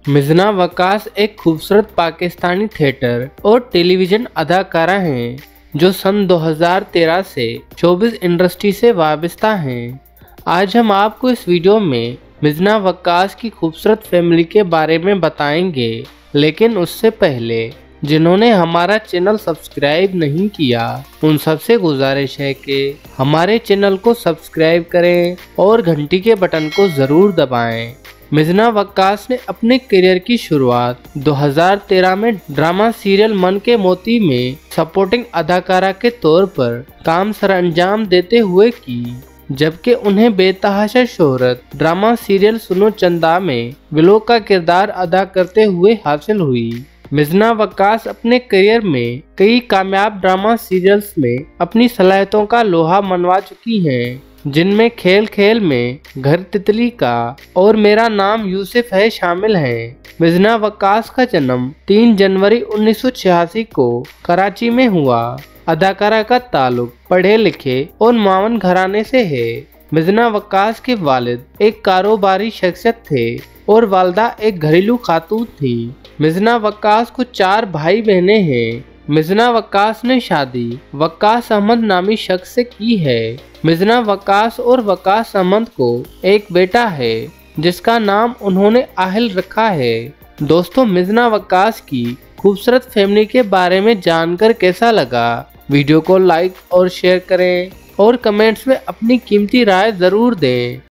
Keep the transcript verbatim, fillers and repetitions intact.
मिज़ना वक्कास एक खूबसूरत पाकिस्तानी थिएटर और टेलीविज़न अदाकारा हैं जो सन दो हज़ार तेरह से शोबिज़ इंडस्ट्री से वाबस्ता हैं। आज हम आपको इस वीडियो में मिज़ना वक्कास की खूबसूरत फैमिली के बारे में बताएंगे, लेकिन उससे पहले जिन्होंने हमारा चैनल सब्सक्राइब नहीं किया उन सबसे गुजारिश है कि हमारे चैनल को सब्सक्राइब करें और घंटी के बटन को ज़रूर दबाएं। मिज़ना वक्कास ने अपने करियर की शुरुआत दो हज़ार तेरह में ड्रामा सीरियल मन के मोती में सपोर्टिंग अदाकारा के तौर पर काम सरअंजाम देते हुए की, जबकि उन्हें बेतहाशा शोहरत ड्रामा सीरियल सुनो चंदा में विलो का किरदार अदा करते हुए हासिल हुई। मिज़ना वक्कास अपने करियर में कई कामयाब ड्रामा सीरियल्स में अपनी सलाहियतों का लोहा मनवा चुकी हैं, जिनमें खेल खेल में, घर तितली का और मेरा नाम यूसुफ है शामिल हैं। मिज़ना वक्कास का जन्म तीन जनवरी उन्नीस सौ छियासी को कराची में हुआ। अदाकारा का ताल्लुक पढ़े लिखे और मावन घराने से है। मिज़ना वक्कास के वालिद एक कारोबारी शख्सियत थे और वालदा एक घरेलू खातून थी। मिज़ना वक्कास को चार भाई बहनें हैं। मिज़ना वक्कास ने शादी वक्कास अहमद नामी शख्स से की है। मिज़ना वक्कास और वक्कास अहमद को एक बेटा है जिसका नाम उन्होंने आहिल रखा है। दोस्तों, मिज़ना वक्कास की खूबसूरत फैमिली के बारे में जानकर कैसा लगा? वीडियो को लाइक और शेयर करें और कमेंट्स में अपनी कीमती राय ज़रूर दें।